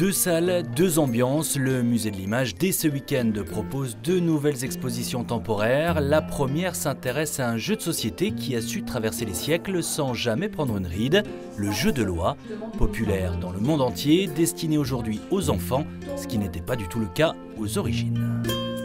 Deux salles, deux ambiances, le musée de l'image dès ce week-end propose deux nouvelles expositions temporaires. La première s'intéresse à un jeu de société qui a su traverser les siècles sans jamais prendre une ride, le jeu de loi, populaire dans le monde entier, destiné aujourd'hui aux enfants, ce qui n'était pas du tout le cas aux origines.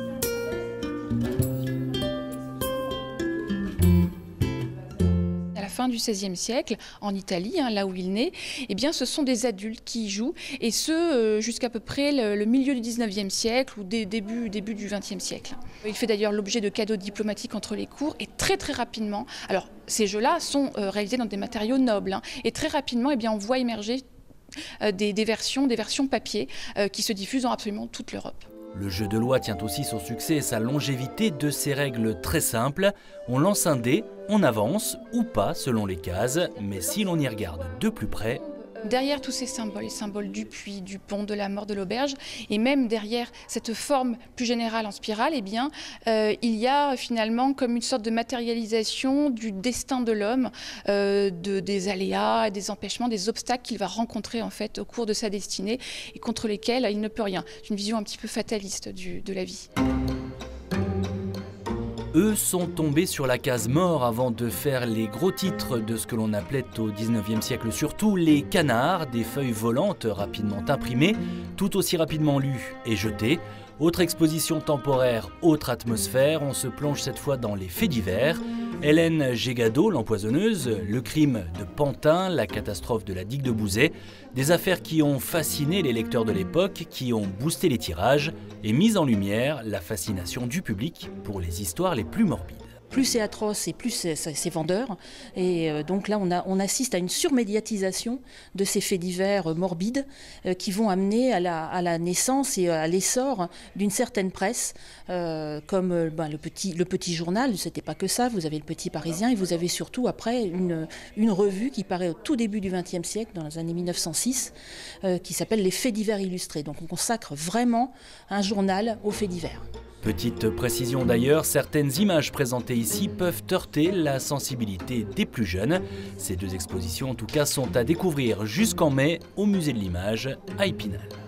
Fin du XVIe siècle, en Italie, là où il naît, eh bien, ce sont des adultes qui y jouent, et ce jusqu'à peu près le milieu du XIXe siècle ou début du XXe siècle. Il fait d'ailleurs l'objet de cadeaux diplomatiques entre les cours, et très rapidement, alors ces jeux-là sont réalisés dans des matériaux nobles, et très rapidement, eh bien, on voit émerger des versions papier qui se diffusent dans absolument toute l'Europe. Le jeu de loi tient aussi son succès et sa longévité de ses règles très simples. On lance un dé, on avance ou pas selon les cases, mais si l'on y regarde de plus près... Derrière tous ces symboles, les symboles du puits, du pont, de la mort, de l'auberge, et même derrière cette forme plus générale en spirale, eh bien, il y a finalement comme une sorte de matérialisation du destin de l'homme, des aléas, des empêchements, des obstacles qu'il va rencontrer en fait au cours de sa destinée et contre lesquels il ne peut rien. C'est une vision un petit peu fataliste de la vie. Eux sont tombés sur la case mort avant de faire les gros titres de ce que l'on appelait au XIXe siècle surtout les canards, des feuilles volantes rapidement imprimées, tout aussi rapidement lues et jetées. Autre exposition temporaire, autre atmosphère, on se plonge cette fois dans les faits divers. Hélène Gégado, l'empoisonneuse, le crime de Pantin, la catastrophe de la digue de Bouzet, des affaires qui ont fasciné les lecteurs de l'époque, qui ont boosté les tirages et mis en lumière la fascination du public pour les histoires les plus morbides. Plus c'est atroce et plus c'est vendeur. Et donc là, on assiste à une surmédiatisation de ces faits divers morbides qui vont amener à la naissance et à l'essor d'une certaine presse, comme le petit journal. C'était pas que ça. Vous avez le Petit Parisien et vous avez surtout après une revue qui paraît au tout début du XXe siècle, dans les années 1906, qui s'appelle Les Faits divers illustrés. Donc on consacre vraiment un journal aux faits divers. Petite précision d'ailleurs, certaines images présentées ici peuvent heurter la sensibilité des plus jeunes. Ces deux expositions en tout cas sont à découvrir jusqu'en mai au musée de l'image à Épinal.